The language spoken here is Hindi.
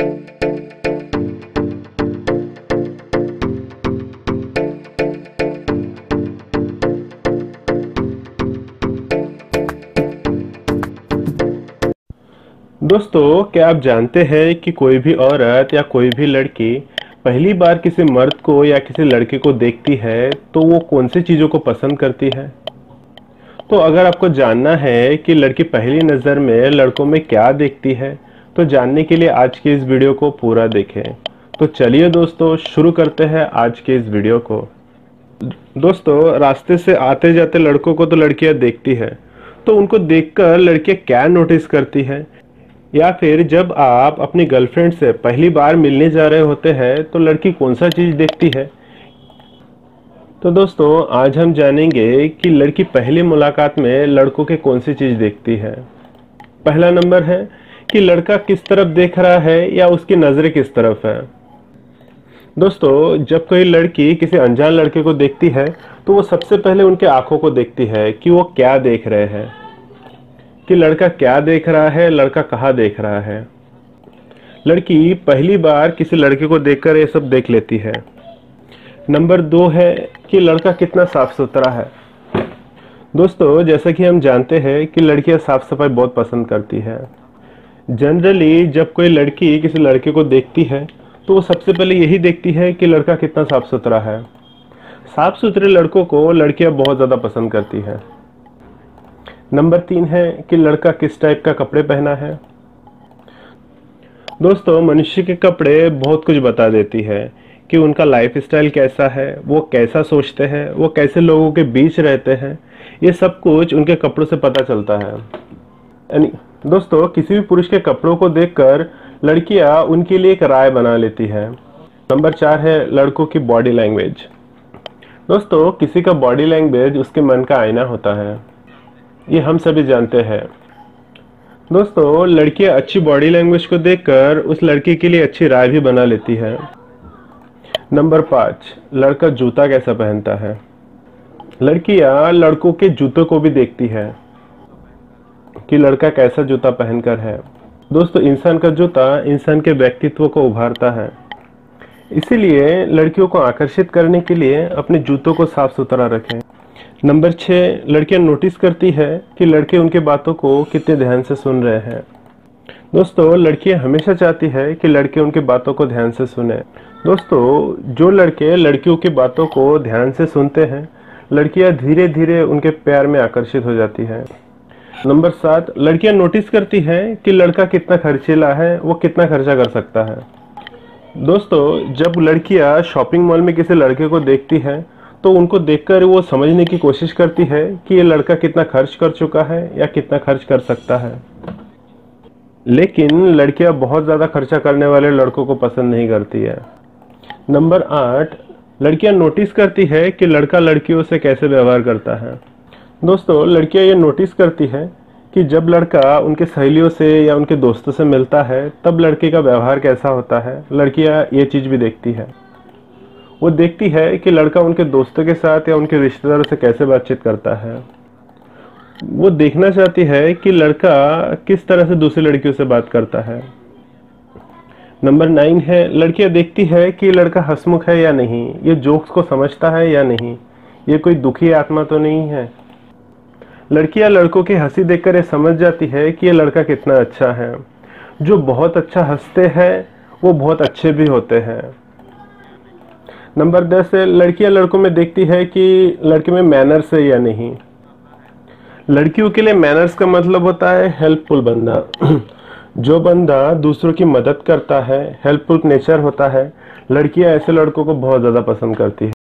दोस्तों, क्या आप जानते हैं कि कोई भी औरत या कोई भी लड़की पहली बार किसी मर्द को या किसी लड़के को देखती है तो वो कौन सी चीज़ों को पसंद करती है। तो अगर आपको जानना है कि लड़की पहली नज़र में लड़कों में क्या देखती है, तो जानने के लिए आज के इस वीडियो को पूरा देखें। तो चलिए दोस्तों, शुरू करते हैं आज के इस वीडियो को। दोस्तों, रास्ते से आते जाते लड़कों को तो लड़कियां देखती है, तो उनको देखकर लड़कियां क्या नोटिस करती है, या फिर जब आप अपनी गर्लफ्रेंड से पहली बार मिलने जा रहे होते हैं तो लड़की कौन सा चीज़ देखती है। तो दोस्तों, आज हम जानेंगे कि लड़की पहली मुलाकात में लड़कों के कौन सी चीज़ देखती है। पहला नंबर है कि लड़का किस तरफ देख रहा है या उसकी नज़रें किस तरफ है। दोस्तों, जब कोई लड़की किसी अनजान लड़के को देखती है तो वो सबसे पहले उनके आंखों को देखती है कि वो क्या देख रहे हैं, कि लड़का क्या देख रहा है, लड़का कहाँ देख रहा है। लड़की पहली बार किसी लड़के को देखकर ये सब देख लेती है। नंबर 2 है कि लड़का कितना साफ सुथरा है। दोस्तों, जैसा कि हम जानते हैं कि लड़कियां साफ सफाई बहुत पसंद करती है। जनरली जब कोई लड़की किसी लड़के को देखती है तो वो सबसे पहले यही देखती है कि लड़का कितना साफ सुथरा है। साफ सुथरे लड़कों को लड़कियां बहुत ज़्यादा पसंद करती है। नंबर 3 है कि लड़का किस टाइप का कपड़े पहना है। दोस्तों, मनुष्य के कपड़े बहुत कुछ बता देती है कि उनका लाइफ स्टाइल कैसा है, वो कैसा सोचते हैं, वो कैसे लोगों के बीच रहते हैं। ये सब कुछ उनके कपड़ों से पता चलता है। दोस्तों, किसी भी पुरुष के कपड़ों को देखकर लड़कियां उनके लिए एक राय बना लेती है। नंबर 4 है लड़कों की बॉडी लैंग्वेज। दोस्तों, किसी का बॉडी लैंग्वेज उसके मन का आईना होता है, ये हम सभी जानते हैं। दोस्तों, लड़कियां अच्छी बॉडी लैंग्वेज को देखकर उस लड़की के लिए अच्छी राय भी बना लेती है। नंबर 5, लड़का जूता कैसा पहनता है। लड़कियां लड़कों के जूतों को भी देखती है कि लड़का कैसा जूता पहनकर है। दोस्तों, इंसान का जूता इंसान के व्यक्तित्व को उभारता है, इसीलिए लड़कियों को आकर्षित करने के लिए अपने जूतों को साफ सुथरा रखें। नंबर 6, लड़कियां नोटिस करती है कि लड़के उनके बातों को कितने ध्यान से सुन रहे हैं। दोस्तों, लड़कियां हमेशा चाहती है कि लड़के उनकी बातों को ध्यान से सुने। दोस्तों, जो लड़के लड़कियों की बातों को ध्यान से सुनते हैं, लड़कियां धीरे धीरे उनके प्यार में आकर्षित हो जाती है। नंबर 7, लड़कियां नोटिस करती है कि लड़का कितना खर्चीला है, वो कितना खर्चा कर सकता है। दोस्तों, जब लड़कियां शॉपिंग मॉल में किसी लड़के को देखती है तो उनको देखकर वो समझने की कोशिश करती है कि ये लड़का कितना खर्च कर चुका है या कितना खर्च कर सकता है। लेकिन लड़कियां बहुत ज़्यादा खर्चा करने वाले लड़कों को पसंद नहीं करती है। नंबर 8, लड़कियां नोटिस करती है कि लड़का लड़कियों से कैसे व्यवहार करता है। दोस्तों, लड़कियां ये नोटिस करती है कि जब लड़का उनके सहेलियों से या उनके दोस्तों से मिलता है तब लड़के का व्यवहार कैसा होता है। लड़कियां ये चीज़ भी देखती है। वो देखती है कि लड़का उनके दोस्तों के साथ या उनके रिश्तेदारों से कैसे बातचीत करता है। वो देखना चाहती है कि लड़का किस तरह से दूसरी लड़कियों से बात करता है। नंबर 9 है, लड़कियां देखती है कि लड़का हंसमुख है या नहीं, ये जोक्स को समझता है या नहीं, ये कोई दुखी आत्मा तो नहीं है। लड़कियां लड़कों की हंसी देखकर ये समझ जाती है कि ये लड़का कितना अच्छा है। जो बहुत अच्छा हंसते हैं वो बहुत अच्छे भी होते हैं। नंबर 10 है, लड़कियां लड़कों में देखती है कि लड़के में मैनर्स है या नहीं। लड़कियों के लिए मैनर्स का मतलब होता है हेल्पफुल बंदा। जो बंदा दूसरों की मदद करता है, हेल्पफुल नेचर होता है, लड़कियां ऐसे लड़कों को बहुत ज़्यादा पसंद करती है।